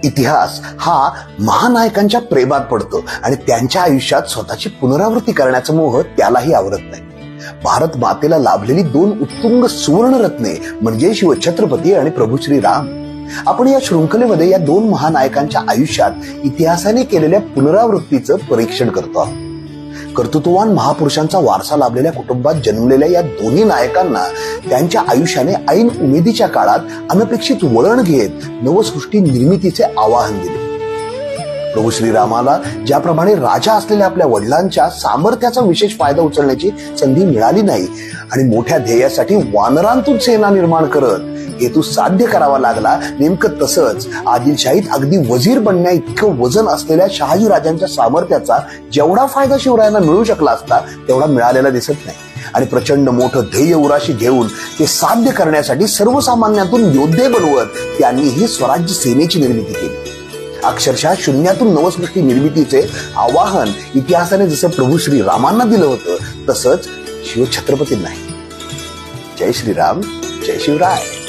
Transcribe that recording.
इतिहास हा महानायकांच्या प्रेमात पडतो आणि त्यांच्या आयुष्यात स्वतःची पुनरावृत्ती करण्याचा मोह त्यालाही आवरत नाही. भारत मातेला लाभलेली दोन उत्तुंग सुवर्णरत्ने म्हणजे शिवछत्रपती आणि प्रभू श्रीराम. आपण या शृंखलेमध्ये या दोन महानायकांच्या आयुष्यात इतिहासाने केलेल्या पुनरावृत्तीचं परीक्षण करतो आहोत. कर्तृत्ववान महापुरुषांचा वारसा लाभलेल्या कुटुंबात जन्मलेल्या या दोन्ही नायकांना त्यांच्या आयुष्याने ऐन उमेदीच्या काळात अनपेक्षित वळण घेत नवसृष्टी निर्मितीचे आवाहन दिले. प्रभू श्रीरामाला ज्याप्रमाणे राजा असलेल्या आपल्या वडिलांच्या सामर्थ्याचा विशेष फायदा उचलण्याची संधी मिळाली नाही आणि मोठ्या ध्येयासाठी वानरांतून सेना निर्माण करत हेतू साध्य करावा लागला, नेमकं तसंच आदिलशाहीत अगदी वजीर बनण्या इतकं वजन असलेल्या शहाजी राजांच्या सामर्थ्याचा जेवढा फायदा शिवरायांना मिळू शकला असता तेवढा मिळालेला दिसत नाही. आणि प्रचंड मोठं ध्येय उराशी घेऊन ते साध्य करण्यासाठी सर्वसामान्यातून योद्धे बनवत त्यांनीही स्वराज्य सेनेची निर्मिती केली. अक्षरशः शून्यातून नवसृष्टी निर्मितीचे आवाहन इतिहासाने जसं प्रभू श्रीरामांना दिलं होतं तसंच शिवछत्रपतींनाही. जय श्रीराम, जय शिवराय.